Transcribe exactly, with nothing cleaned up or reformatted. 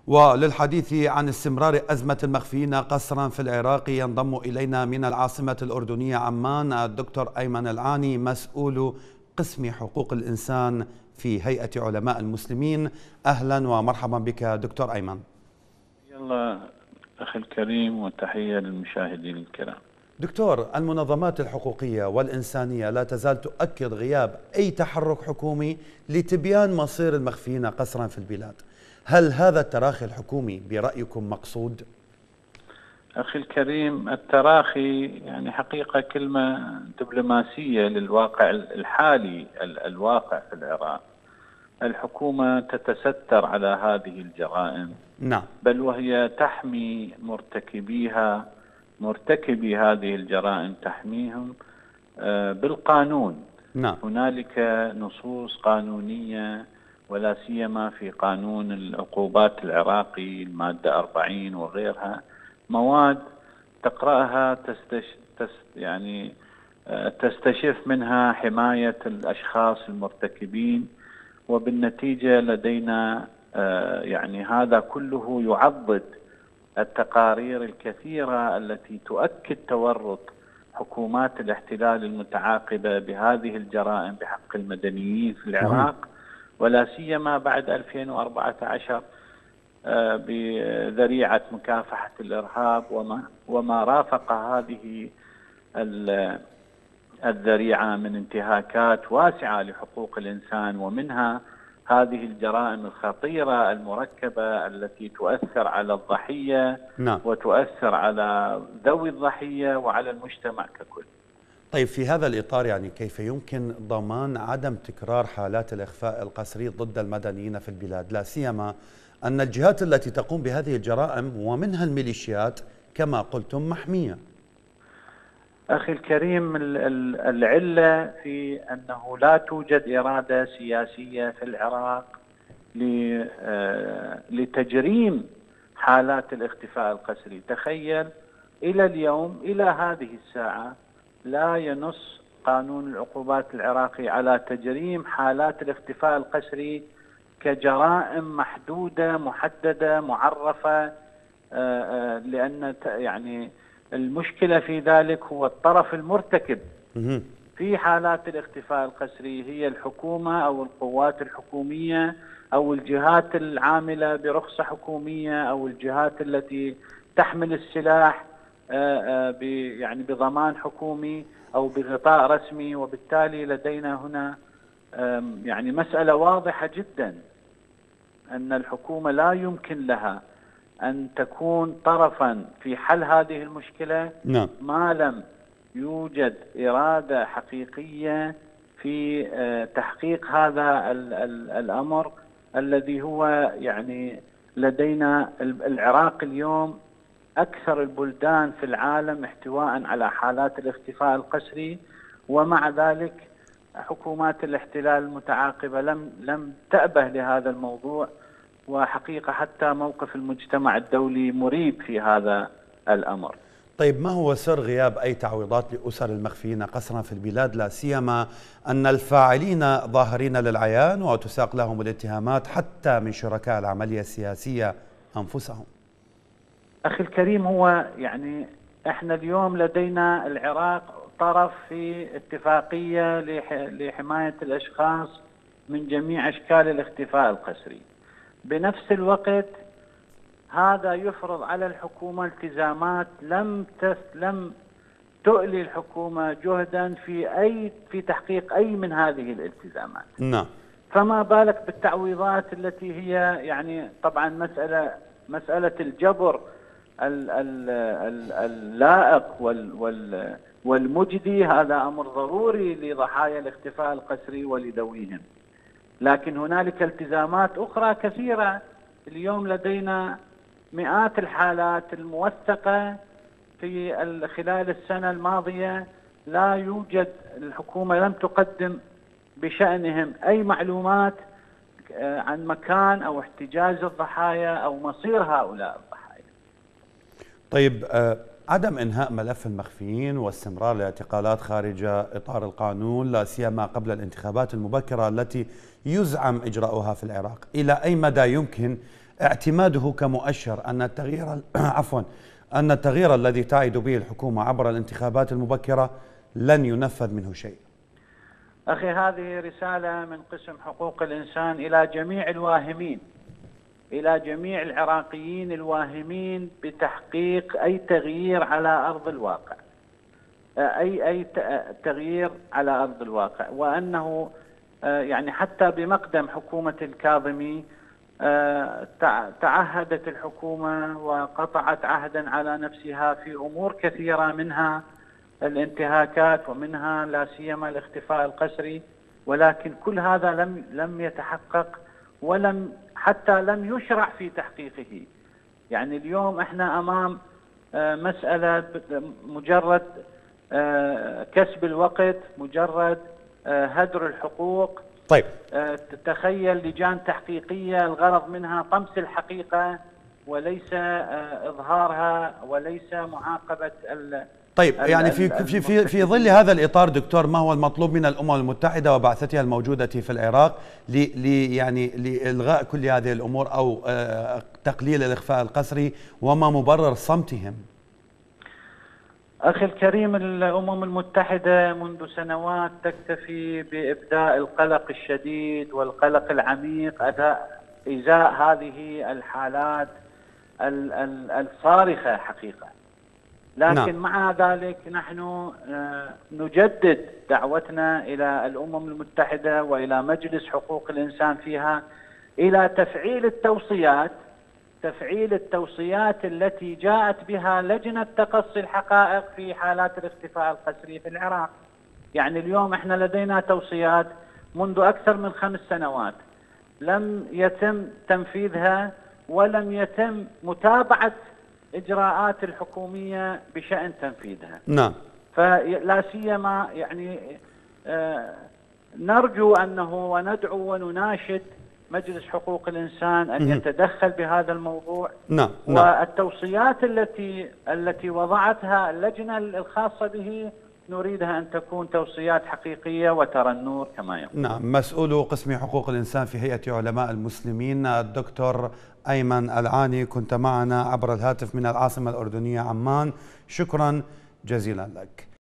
وللحديث عن استمرار أزمة المخفيين قسرا في العراق ينضم إلينا من العاصمة الأردنية عمان الدكتور أيمن العاني، مسؤول قسم حقوق الإنسان في هيئة علماء المسلمين. أهلا ومرحبا بك دكتور أيمن. يلا أخي الكريم، وتحية للمشاهدين الكرام. دكتور، المنظمات الحقوقية والإنسانية لا تزال تؤكد غياب أي تحرك حكومي لتبيان مصير المخفيين قسرا في البلاد. هل هذا التراخي الحكومي برأيكم مقصود؟ أخي الكريم، التراخي يعني حقيقة كلمة دبلوماسية للواقع الحالي، الواقع في العراق. الحكومة تتستر على هذه الجرائم، نعم، بل وهي تحمي مرتكبيها مرتكبي هذه الجرائم، تحميهم بالقانون. نعم. هنالك نصوص قانونية، ولا سيما في قانون العقوبات العراقي المادة أربعين وغيرها، مواد تقرأها تستش تست يعني تستشف منها حماية الأشخاص المرتكبين، وبالنتيجة لدينا يعني هذا كله يعضد التقارير الكثيرة التي تؤكد تورط حكومات الاحتلال المتعاقبة بهذه الجرائم بحق المدنيين في العراق، ولا سيما بعد ألفين وأربعة عشر بذريعة مكافحة الإرهاب وما وما رافق هذه الذريعة من انتهاكات واسعة لحقوق الإنسان، ومنها هذه الجرائم الخطيرة المركبة التي تؤثر على الضحية، نعم، وتؤثر على ذوي الضحية وعلى المجتمع ككل. طيب، في هذا الإطار يعني كيف يمكن ضمان عدم تكرار حالات الإخفاء القسري ضد المدنيين في البلاد، لا سيما أن الجهات التي تقوم بهذه الجرائم ومنها الميليشيات كما قلتم محمية؟ أخي الكريم، العلة في أنه لا توجد إرادة سياسية في العراق لتجريم حالات الاختفاء القسري. تخيل إلى اليوم، إلى هذه الساعة، لا ينص قانون العقوبات العراقي على تجريم حالات الاختفاء القسري كجرائم محدودة محددة معرفة، لأن يعني المشكلة في ذلك هو الطرف المرتكب في حالات الاختفاء القسري، هي الحكومة أو القوات الحكومية أو الجهات العاملة برخصة حكومية أو الجهات التي تحمل السلاح يعني بضمان حكومي أو بغطاء رسمي. وبالتالي لدينا هنا يعني مسألة واضحة جدا أن الحكومة لا يمكن لها أن تكون طرفا في حل هذه المشكلة، نعم، ما لم يوجد إرادة حقيقية في تحقيق هذا الأمر الذي هو يعني لدينا. العراق اليوم أكثر البلدان في العالم احتواء على حالات الاختفاء القسري، ومع ذلك حكومات الاحتلال المتعاقبة لم لم تأبه لهذا الموضوع، وحقيقة حتى موقف المجتمع الدولي مريب في هذا الأمر. طيب، ما هو سر غياب أي تعويضات لأسر المخفيين قسرا في البلاد، لا سيما أن الفاعلين ظاهرين للعيان وتساق لهم الاتهامات حتى من شركاء العملية السياسية أنفسهم؟ أخي الكريم، هو يعني احنا اليوم لدينا العراق طرف في اتفاقية لحماية الأشخاص من جميع أشكال الاختفاء القسري. بنفس الوقت هذا يفرض على الحكومة التزامات لم لم تؤلي الحكومة جهدا في أي في تحقيق أي من هذه الالتزامات. نعم. فما بالك بالتعويضات التي هي يعني طبعا مسألة مسألة الجبر اللائق والمجدي، هذا أمر ضروري لضحايا الاختفاء القسري ولذويهم، لكن هنالك التزامات أخرى كثيرة. اليوم لدينا مئات الحالات الموثقة في خلال السنة الماضية، لا يوجد، الحكومة لم تقدم بشأنهم أي معلومات عن مكان أو احتجاز الضحايا أو مصير هؤلاء الضحايا. طيب، عدم إنهاء ملف المخفيين واستمرار الاعتقالات خارج إطار القانون، لا سيما قبل الانتخابات المبكرة التي يزعم إجراؤها في العراق، إلى أي مدى يمكن اعتماده كمؤشر أن التغيير عفوا أن التغيير الذي تعد به الحكومة عبر الانتخابات المبكرة لن ينفذ منه شيء؟ أخي، هذه رسالة من قسم حقوق الإنسان إلى جميع الواهمين، إلى جميع العراقيين الواهمين بتحقيق أي تغيير على أرض الواقع، أي أي تغيير على أرض الواقع، وأنه يعني حتى بمقدم حكومة الكاظمي تعهدت الحكومة وقطعت عهدا على نفسها في أمور كثيرة، منها الانتهاكات ومنها لا سيما الاختفاء القسري، ولكن كل هذا لم لم يتحقق ولم حتى لم يشرع في تحقيقه. يعني اليوم احنا امام مسألة مجرد كسب الوقت، مجرد هدر الحقوق. طيب، تخيل لجان تحقيقية الغرض منها طمس الحقيقة وليس إظهارها وليس معاقبة ال طيب يعني في في في في ظل هذا الإطار دكتور، ما هو المطلوب من الأمم المتحدة وبعثتها الموجودة في العراق ل يعني لإلغاء كل هذه الأمور أو تقليل الإخفاء القسري، وما مبرر صمتهم؟ أخي الكريم، الأمم المتحدة منذ سنوات تكتفي بإبداء القلق الشديد والقلق العميق إزاء هذه الحالات الصارخة حقيقة، لكن نعم. مع ذلك نحن نجدد دعوتنا إلى الأمم المتحدة وإلى مجلس حقوق الإنسان فيها إلى تفعيل التوصيات تفعيل التوصيات التي جاءت بها لجنة تقصي الحقائق في حالات الاختفاء القسري في العراق. يعني اليوم احنا لدينا توصيات منذ أكثر من خمس سنوات لم يتم تنفيذها ولم يتم متابعة إجراءات الحكومية بشأن تنفيذها. نعم. فلا سيما يعني آه نرجو أنه وندعو ونناشد مجلس حقوق الإنسان أن يتدخل بهذا الموضوع. نعم. والتوصيات التي التي وضعتها اللجنة الخاصة به نريدها أن تكون توصيات حقيقية وترى النور كما يقول. نعم. مسؤول قسم حقوق الإنسان في هيئة علماء المسلمين الدكتور أيمن العاني، كنت معنا عبر الهاتف من العاصمة الأردنية عمان، شكرا جزيلا لك.